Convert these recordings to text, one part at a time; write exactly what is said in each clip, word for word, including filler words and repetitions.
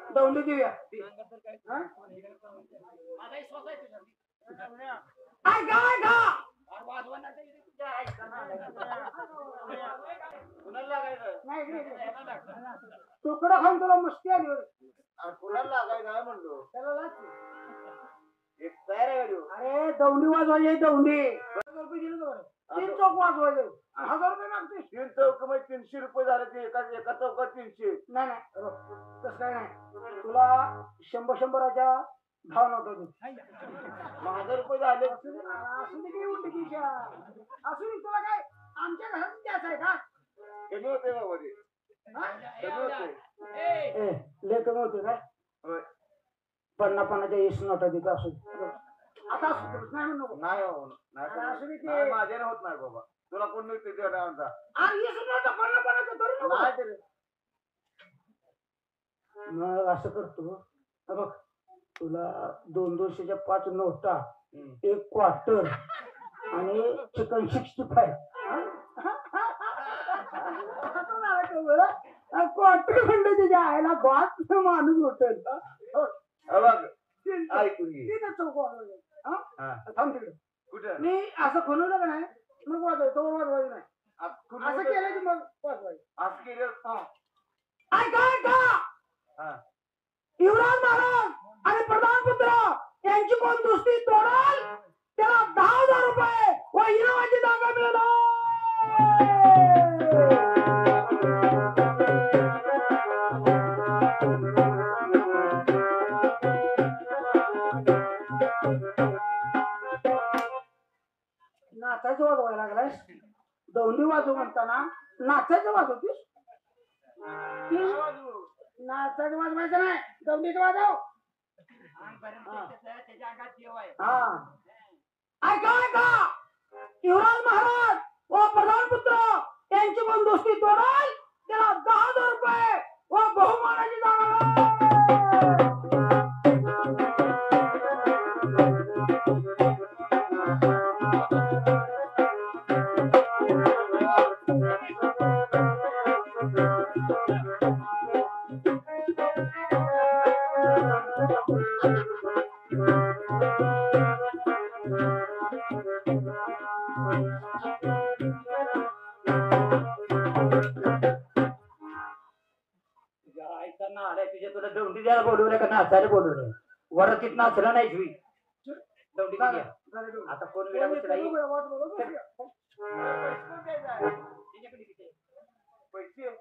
दौंडी देऊया तुकडा खाऊन तुला मस्ती आली कुणाला लागायचं आहे म्हणलो त्याला लागते एक तयार आहे गाडी. अरे दौंडी वाजवायची दौंडी हजार रुपये दिले बरं तीन चौक वाजवायचे हजार रुपये मागते तीन चौक मध्ये तीनशे रुपये झाले ते एका एका चौकात तीनशे. नाही नाही तसं काय नाही तुला शंभर शंभराच्या भाव नव्हता हजार रुपये झाले. असू दे काही उलटकीच्या असू दे तुला काय आमच्या घरात द्यायचं आहे का कमी होते बाबा ते कमी होते ए लय कमी होते काय होय. पन्ना पन्नाच्या एस नोटा देतो असू दे. आता असू दे नाही म्हणू नको नाही हो अरे असू दे नाही ते माझ्याने होत नाही बाबा तुला कोण मिळते ते म्हणता अरे एस नोटा पन्ना पन्नाचं तरी नको नाही तरी मग असं करतो हे बघ तुला दोन दोनशेच्या पाच नोटा एक क्वार्टर आणि चिकन सिक्स्टी फाय क्वार्टर खंड आयला बात माणूस होटेल ऐकून घे थांब तिकडे कुठं मी असं खुलवलं का नाही मग वाजवायचं तो वाजवायचं नाही असं केलं की मग वाजवायचं असं केलं ऐका ऐका युवराज महाराज आणि प्रधानपुत्र यांची कोण दोस्ती तोडाल त्याला दहा हजार रुपये व इनामाची जागा मिळणार नाचायचं वाजवायला लागलाय दौंडी वाजव म्हणताना नाचायचं वाजवतीस नाचायचं वाजवायचं नाही दौंडीचं वाजव हा ऐका ऐका युवराज महाराज व प्रधानपुत्र यांची पण दोस्ती तोडाल त्याला दहा हजार रुपये व बहुमानाची जागा बोलवलं का नाचायला बोलवलं वरतीत नाचला नाही जुई दौंडी आता कोण वेळा पैसे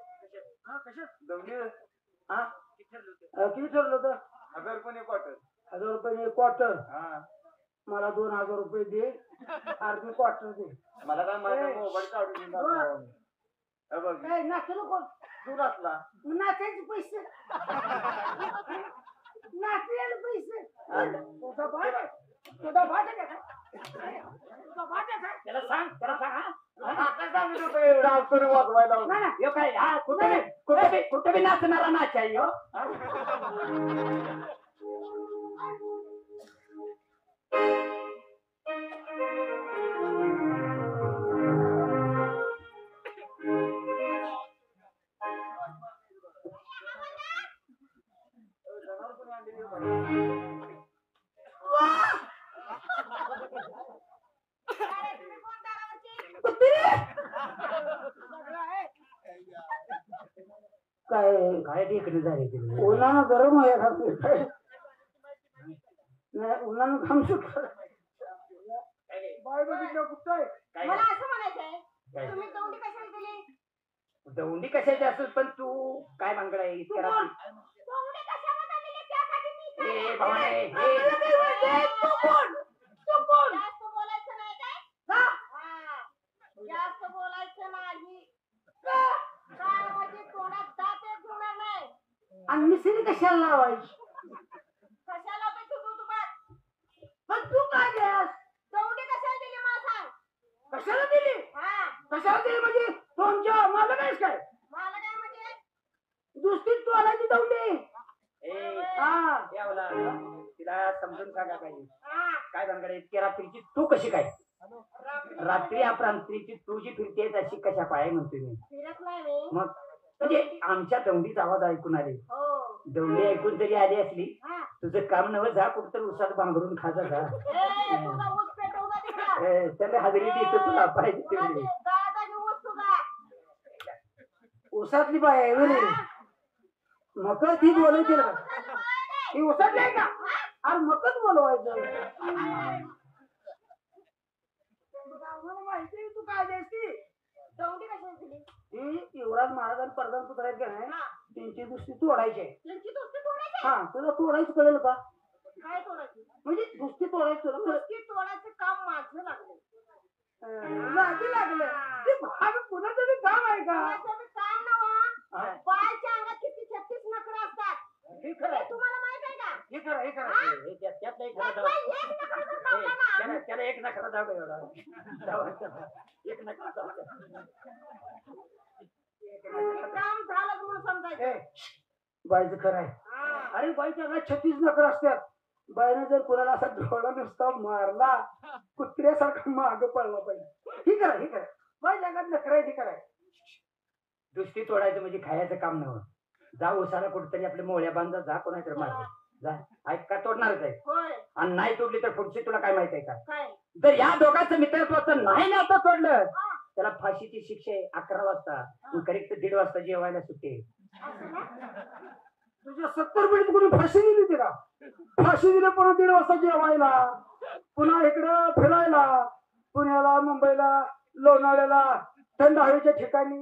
किती ठरलं होतं हजार रुपये क्वार्टर हजार रुपये क्वार्टर हा मला दोन हजार रुपये दे अर्धी क्वार्टर दे मला काय माझा मोबाईल काढून काय नाचलं कोण तू नाचला नाचायचे पैसे नाचलेले पैसे तुझा भाट तुझा भाट आहे का तुझा भाट आहे त्याला सांग त्याला सांग आता सांगितलं होतं एवढा अवसर वाजवायला नाही ना काय हा कुठे बी कुठे बी कुठे बी नाचणारा नाच आहे हो काय काय टेकडी झाली उन्हानं गरम आहे नाही उन्हानं काम सुट बाय बघितलं कुठं आहे मला असं म्हणायचंय तुम्ही दौंडी कशाला दिली दौंडी कशाची असेल पण तू काय भानगड आहे इतक्या रात्री दौंडी कशाला दिली त्यासाठी मी ए काय भावने ए तू कोण तू कोण जास्त बोलायचं नाही काय हा जास्त बोलायचं नाही काय म्हणजे तोंडात दात येणार नाही आणि मिसरी कशाला लावायची कशाला बे तू तू बघ पण तू काय द्यास दौंडी कशाला दिली मला सांग कशाला दिली हा कशाला दिली म्हणजे तुमच्या मला काय काय मला काय म्हणजे दुसरी तू आलायची दौंडी ए हा यावला तिला समजून सांगा पाहिजे हा काय भानगड आहे इतक्या रात्रीची तू कशी काय रात्री हा प्रांतीची तू जी फिरते तशी कशा पाय म्हणते मी फिरत नाही मी मग म्हणजे आमच्या दौंडीचा आवाज ऐकून आले हो दौंडी ऐकून तरी आली असली हा. तुझं काम नवं जा कुठं तर उसात बांगरून खाजा जा ए, तुझा ऊस पेटवू का तिकडं? ए, त्याला हजेरी देतो तुला पाहिजे कोणाची? तेवढी गाळाचा की ऊस तुझा? उसातली बाय आहे म्हणे मग ती बोलायची ना उसाची बाळ आहे. ती उसातली आहे का अरे मकच बोलवायचं आम्हाला माहिती आहे तू काय द्यायची दौंडी कशाला दिली? ती युवराज महाराज आणि प्रधान पुत्र आहेत का नाही हा. त्यांची दुसरी तोडायची आहे. त्यांची दोस्ती तोडायची? हा तुला तोडायचं कळेल का काय तोडायची? म्हणजे दुसरी तोडायचं तुला कळेल? दोस्ती तोडायचं काम माझं लागलं. अं, लागी लागलं ते भाग कुणाचं बी काम आहे का माझं बी काम नव्हं. हा. बायच्या अंगात किती छत्तीस नखरं असतात. हे खरं हे आहे. तुम्हाला माहित आहे का? हे खरं हे खरं हा? हे त्यात त्यात एक त्यात नखरा बाई एक नखरं जर दाव. कापला ना, त्याला त्याला एक नखरा दाव एवढा दाव, दाव. एक नखरा दाव. हे काम झालं म्हणून समजायचं. ए, बाईचं खरं आहे हा. अरे बाईच्या अंगात छत्तीस नखर असतात बाईने जर कुणाला असा डोळा नुसता मारला कुत्र्यासारखा माग पडला पाहिजे ही करा ही करा बाईच्या अंगात नखर आहे ती करा दुसरी तोडायचं म्हणजे खायचं काम नव्हतं जा उसाला कुठेतरी आपल्या मोळ्या बांधा जा कोणाकडे मार जा ऐक का तोडणारच आहे होय. आणि नाही तोडली तर पुढची तुला काय माहित आहे का काय? जर या दोघांचं मित्रत्वाचं नाही ना आता तोडलं हा. त्याला फाशीची शिक्षा आहे अकरा वाजता करेक्ट दीड वाजता जेवायला सुट्टी असं ना? तुझ्या सत्तर पिढीत कोणी फाशी दिली होती का फाशी दिली पुन्हा दीड वाजता जेवायला पुन्हा इकडं फिरायला पुण्याला मुंबईला लोणावळ्याला थंड हवेच्या ठिकाणी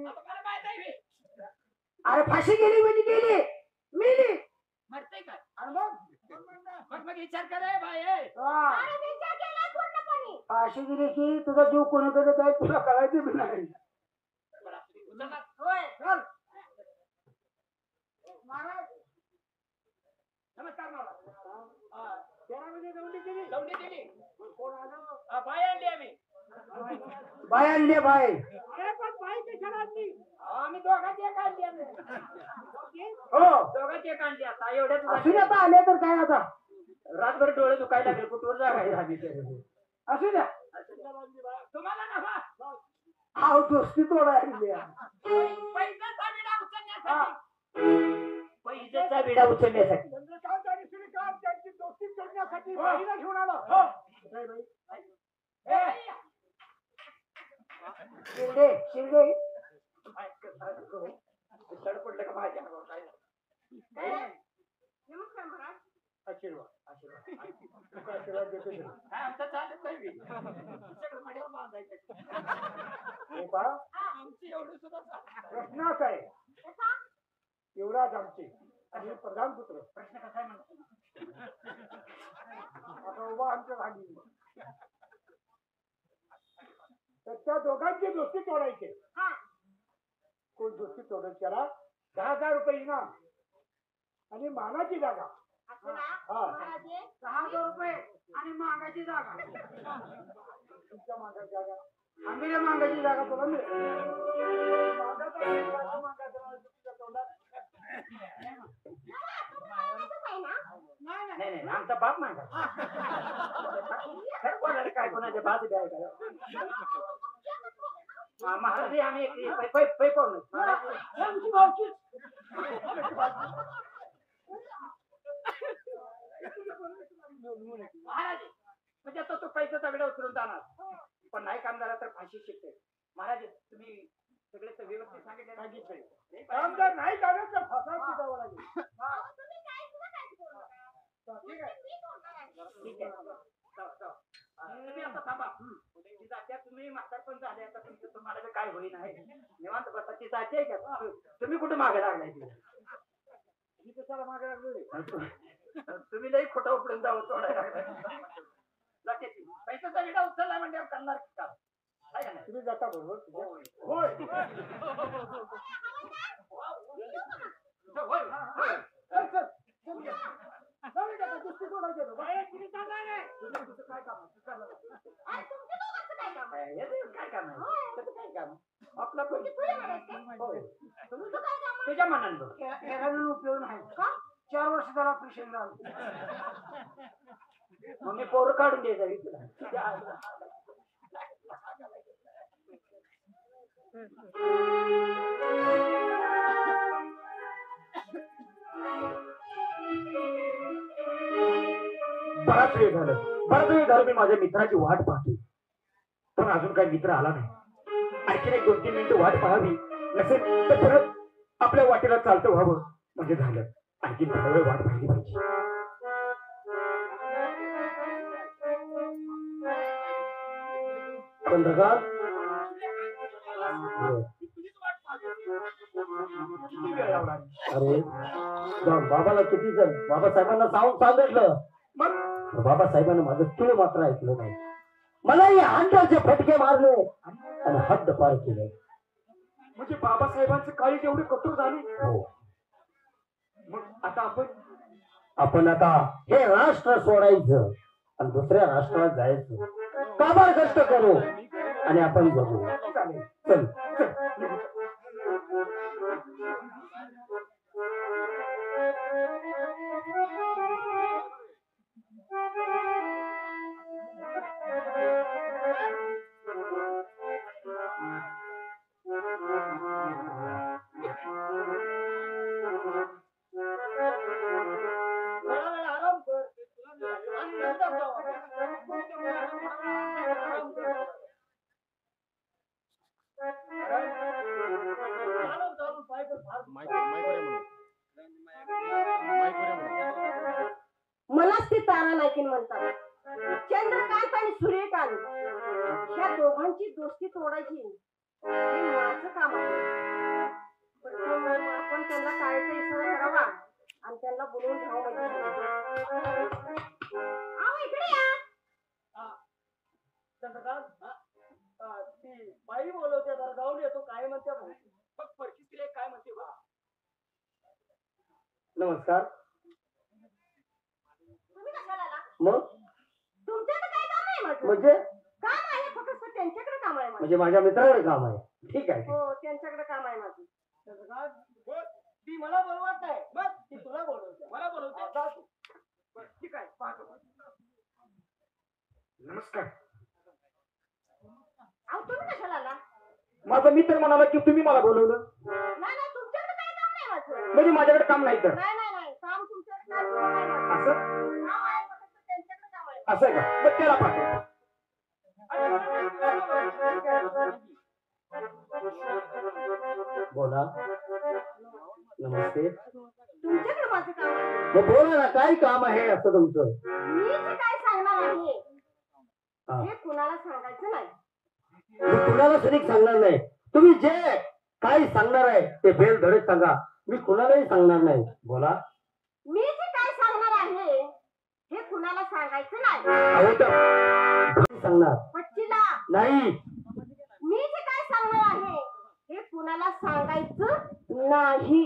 अरे फाशी गेली म्हणजे गेली मेली मरते काय आणि मग मग मग विचार करे बाय ए. हा, अरे विचार केलाय पूर्णपणे. फाशी दिली की तुझा जीव कोणीकडे जाईल तुला कळायचं बी नाही उचलला. होय. चल. महाराज नमस्कार महाराज. हा, तेरामध्ये दौंडी केली दौंडी दिली. कोण आलं हा, बाय आणली आम्ही. बाय आणली बाय अरे पण बाई कशाला आणली? आम्ही दोघांची एक आणली आम्ही. हो दोघांची एक आणली आता एवढ्याच असू द्या आता आले तर काय आता रातभर डोळे दुखायला लागले कुठवर जागा असू द्या तुम्हाला नफा हा दोस्ती तोडायला पैशाचा विडा उचलण्यासाठी. पैशाचा विडा उचलण्यासाठी चंद्रकांत आणि श्रीकांत त्यांची दोस्ती तोडण्यासाठी हो. बाईला घेऊन आलो. हो. शिर्डे शिर्डे सड पडलं का माझ्या काय? नमस्कार महाराज. आशीर्वाद आशीर्वाद आशीर्वाद देतो मी. काय आमचं चालत नाही बी. सगळं मड्यावर बांधायचं. हे पहा आमची एवढी सुद्धा चालत. प्रश्न असा आहे कसा? युवराज आमचे आणि प्रधान पुत्र प्रश्न कसा आहे म्हणतो? आता उभा आमच्या भागी तर त्या दोघांची दोस्ती तोडायची हा. कोण दोस्ती तोडत त्याला दहा हजार रुपये इनाम आणि मानाची जागा असं ना? हा. महाराज हे? दहा हजार रुपये आणि मागाची जागा तुमच्या मागाची जागा आम्ही मागाची जागा तुला मिळेल मागाचं आहे, मागाचं मागाचं नाव तुमच्या तोंडात. बाबा, तुम्ही मागायचंच आहे ना? नाही नाही नाही आमचा बाप मागा कोणाला काय कोणाच्या बाप द्याय का महाराज हे आम्ही एक- पै- पै- पै पाहून आमची भावकी महाराज म्हणजे आता तो पैशाचा वेळ उचलून जाणार पण नाही काम झाला तर फाशी शिकते महाराज तुम्ही सगळे तर व्यवस्थित सांगितले कामगार नाही झालं तर फासा शिकावं लागेल अहो, तुम्ही काय सुद्धा काय बोलू नका. ठीक आहे मी तोडणार आहे. ठीक आहे जाऊ, जाऊ. अं, तुम्ही आता थांबा ती जात्या तुम्ही म्हातारपण झाले आता तुमचं तुम्हाला बी काय होईन आहे निवांत बसा ती जाते का तुम्ही कुठे मागे लागलाय ती मी कशाला मागे लागलो तुम्ही लई खोटा उपडून जावं तोडायला लागलाय. जाते ती पैशाचा विडा उचलला म्हणजे करणार का आहे का नाही? तुम्ही जाता बरोबर होय होय होय होय चल, चल. चल, चल. जाऊ दे आता, कुस्ती तोडायची आहे. बाहेर किती चालणार आहे? तुझं तुझं काय काम आहे? तू चालला जा. अरे, तुमच्या दोघांचं काय काम आहे? हे ते काय काम आहे त्याचं काय काम आहे? आपला पण तुझी पुढे म्हणायचं काय? होय तुमचं काय काम आहे? तुझ्या मनानं बघ एखाद्यानं उपयोग नाही का? चार वर्ष झाला ऑपरेशन झालं मग मी पोरं काढून द्यायचा इथं. तुझ्या आईला. बराच वेळ झालं बराच वेळ झालं मी माझ्या मित्राची वाट पाहते, पण अजून काही मित्र आला नाही. आणखीन एक दोन तीन मिनिटं वाट पाहावी, नसेल तर परत आपल्या वाटेला चालतं व्हावं म्हणजे झालं. आणखी थोडा वेळ वाट पाहिली पाहिजे. चंद्रकांत, अरे जाऊन बाबाला किती जण बाबासाहेबांना सांगून सांगितलं, मग बाबासाहेबांना माझं तुळ मात्र ऐकलं नाही. मलाही हांड्याचे फटके मारले आणि हद्द पार केले. म्हणजे बाबासाहेबांचं काळी एवढे कठोर झाले. हो, मग आता आपण आपण आता हे राष्ट्र सोडायचं आणि दुसऱ्या राष्ट्रात जायचं. काबाड कष्ट करू आणि आपण जगू. चालेल. चल चल, निघू. आराम कर आणि नंतर जाऊ. चालव, चालव, पाय कर, फार. मलाच ती तारा नायकीन म्हणतात. चंद्रकांत आणि सूर्यकांत ह्या दोघांची दोस्ती तोडायची हे माझं काम आहे. पण आपण त्यांना टाळायचा इशारा करावा आणि त्यांना बोलवून घ्यावं म्हणजे आओ इकडे या. चंद्रकांत, हा? हा, ती बाई बोलवते, जरा जाऊन येतो. काय म्हणते बघ. बघ परकी काय म्हणते बा. नमस्कार. तुम्ही कशाला आला? मग तुमच्याकडे काय काम आहे माझं? म्हणजे काम आहे फक्त त्यांच्याकडे काम आहे माझं. म्हणजे माझ्या मित्राकडे काम आहे. ठीक आहे. हो, त्यांच्याकडे काम आहे माझं. चंद्रकांत, बोल. ती मला बोलवत नाही, बघ ती तुला बोलवते. मला बोलवते. जा तू. बरं, ठीक आहे, पाहतो. नमस्कार. अहो तुम्ही कशाला आला? माझा मित्र म्हणाला की तुम्ही मला बोलवलं, नाही नाही, तुमच्याकडे काय काम नाही माझं. म्हणजे माझ्याकडे काम नाही तर नाही नाही नाही, काम तुमच्याकडे काय सुरू नाही माझं. असं काम आहे फक्त त्यांच्याकडे काम आहे. असं आहे का? मग त्याला पाठव. बोला. नमस्ते. तुमच्याकडे माझं काम आहे. मग बोला ना, काय काम आहे असं तुमचं? मी जे काय सांगणार आहे हा. हे कुणाला सांगायचं नाही. मी कुणाला सरिक सांगणार नाही. तुम्ही जे काही सांगणार आहे ते बेल धडक सांगा. मी कुणालाही सांगणार नाही. बोला. मी जे काय सांगणार आहे हे कुणाला सांगायचं नाही. अहो तर सांगणार पच्चीला नाही. मी जे काय सांगणार आहे हे कुणाला सांगायचं नाही.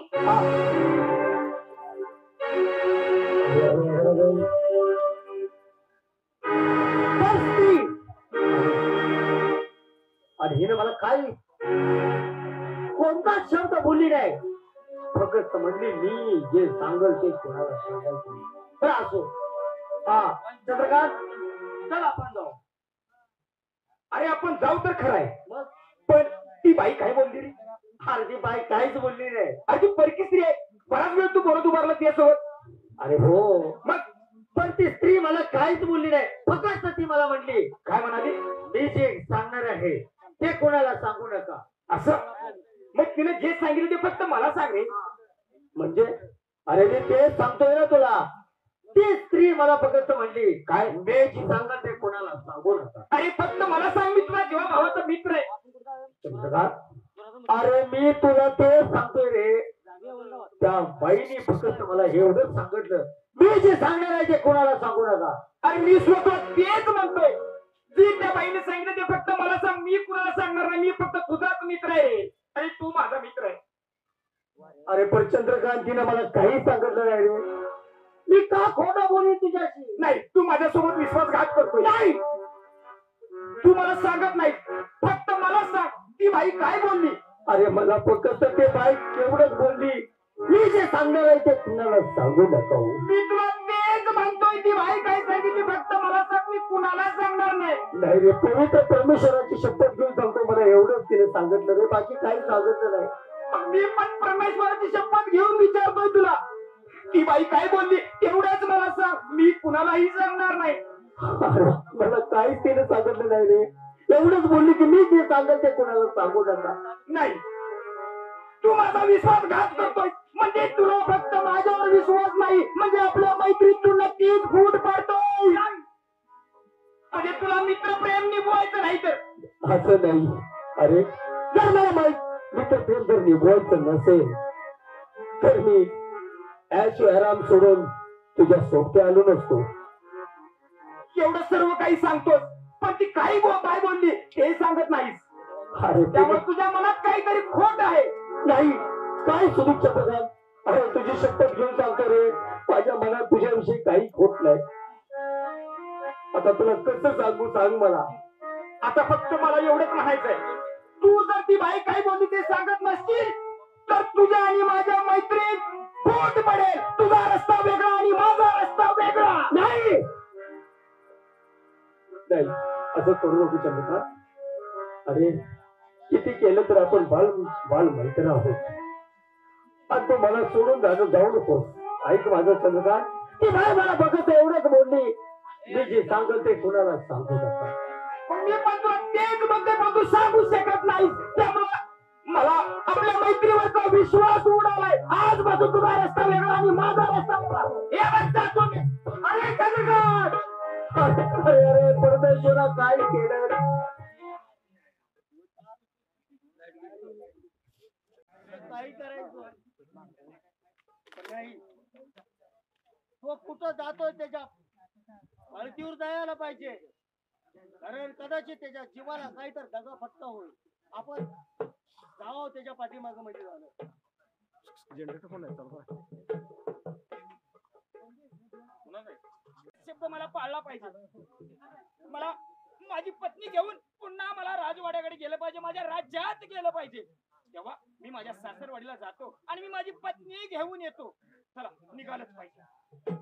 आणि हिने मला काय कोणता शब्द बोलली नाही. फक्त म्हणली मी जे सांगल ते कोणाला सांगायचं नाही. बरं असो. हा चंद्रकांत, चल आपण जाऊ. अरे आपण जाऊ तर खरं आहे, मग पण ती बाई काय बोलली रे? अरे ती बाई काहीच बोलली नाही. अरे ती परकी स्त्री आहे. बराच वेळ तू बोलत उभारला त्यासोबत. अरे हो, मग पण ती स्त्री मला काहीच बोलली नाही. फक्त ती मला म्हणली काय म्हणाली? मी जे सांगणार आहे ते कोणाला सांगू नका. असं? मग तिने जे सांगितलं ते फक्त मला सांग रे. म्हणजे अरे मी तेच सांगतोय ना तुला. ती स्त्री मला फक्त म्हणली काय मी जे सांगणार ते कोणाला सांगू नका. अरे फक्त मला सांग, मी तुला जेव्हा भावाचा मित्र आहे. चंद्रकांत, अरे मी तुला तेच सांगतोय रे. त्या बाईने फक्त मला एवढंच सांगितलं मी जे सांगणार आहे ते कोणाला सांगू नका. अरे मी स्वतः तेच म्हणतोय. जी त्या बाईने सांगितलं ते फक्त मला सांग, मी कुणाला सांगणार नाही. मी फक्त तुझाच मित्र आहे आणि तू माझा मित्र आहे. अरे पण चंद्रकांतीनं मला काही सांगितलं नाही रे. मी का खोटं बोली तुझ्याशी? नाही, तू माझ्यासोबत विश्वासघात करतोय. नाही, तू मला सांगत नाही. फक्त मला सांग, ती बाई काय बोलली? अरे मला फक्त ते बाई एवढंच बोलली मी जे सांगणार आहे ते कुणाला सांगू नका. मी तुला तेच म्हणतोय. ती बाई काय सांगितली फक्त मला सांग, मी कुणाला सांगणार नाही. नाही रे, पवित्र परमेश्वराची शपथ घेऊन सांगतो. मला एवढंच तिने सांगितलं रे, बाकी काही सांगितलं नाही. मग मी पण परमेश्वराची शपथ घेऊन विचारतोय तुला, ती बाई काय बोलली एवढंच मला सांग, मी कुणालाही सांगणार नाही. अरे, मला काहीच तिने सांगितलं नाही रे. एवढंच बोलली की मी जे सांगेल ते कोणाला सांगू नका. नाही, तू माझा विश्वासघात करतोय. म्हणजे तुला फक्त माझ्यावर विश्वास नाही, म्हणजे आपल्या मैत्रीत तू नक्कीच फूट पाडतोय. म्हणजे तुला मित्र प्रेम निभवायचं नाही तर असं नाही. अरे, जर मला माहित मित्र प्रेम जर निभवायचं नसेल तर मी ऐश आराम सोडून तुझ्या सोबती आलो नसतो. एवढं सर्व काही सांगतोस, पण ती काही बो- काय बोलली ते सांगत नाहीस. अरे त्यामुळे तुझी- तुझ्या मनात काहीतरी खोट आहे. नाही, काय सुदीक्षा प्रधान. अरे तुझी शपथ घेऊन सांगतो रे, माझ्या मनात तुझ्याविषयी काही खोट नाही. आता तुला कसं सांगू सांग मला. आता फक्त मला एवढंच म्हणायचंय, तू जर ती बाई काय बोलली ते सांगत नसतील तर तुझ्या आणि माझ्या मैत्रीत फूट पडेल. तुझा रस्ता वेगळा आणि माझा रस्ता वेगळा. नाही नाही, असं करू नको चंद्रकांत. अरे किती केलं तर आपण बाल बाल मैत्र आहोत. आणि तो मला सोडून जाणं जाऊ नको. ऐक माझं चंद्रकांत, ती बाई मला बघत एवढंच बोलली, मी जे सांगल ते कुणाला सांगू नका. पण मी पण तुला तेच म्हणते, पण तू सांगू शकत नाही. त्यामुळे मला आपल्या मैत्रीवरचा विश्वास उडालाय. आजपासून तुझा रस्ता वेगळा आणि माझा रस्ता वेगळा. हे बघता तुम्ही. अरे चंद्रकांत, अरे अरे परमेश्वरा काय केलं. काही करायचं पण नाही. तो कुठं जातोय त्याच्या पालखीवर जायला पाहिजे, कारण कदाचित त्याच्या जीवाला काही तर दगा फटका होईल. आपण जावं त्याच्या पाठीमाग म्हणजे झालं. शब्द मला पाळला पाहिजे. मला माझी पत्नी घेऊन पुन्हा मला राजवाड्याकडे गेलं पाहिजे, माझ्या राज्यात गेलं पाहिजे. तेव्हा मी माझ्या सासरवाडीला जातो आणि मी माझी पत्नी घेऊन येतो. चला निघालच पाहिजे.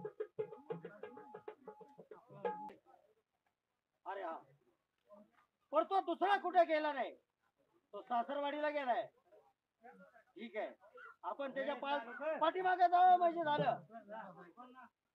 अरे हा, पण तो दुसरा कुठे गेला नाही, तो सासरवाडीला गेलाय. ठीक आहे, आपण त्याच्या पा- पाठीमागे जावं म्हणजे झालं.